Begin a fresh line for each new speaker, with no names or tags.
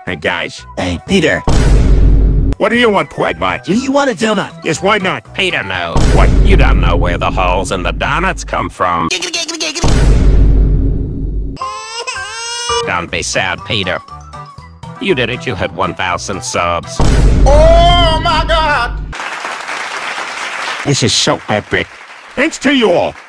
Hey guys,
Hey, Peter,
what do you want, Quagmite?
do you want a donut?
Yes, why not?
Peter, no. What? You don't know where the holes in the donuts come from. Don't be sad, Peter. You did it. You had 1,000 subs.
Oh my God! This is so epic. Thanks to you all.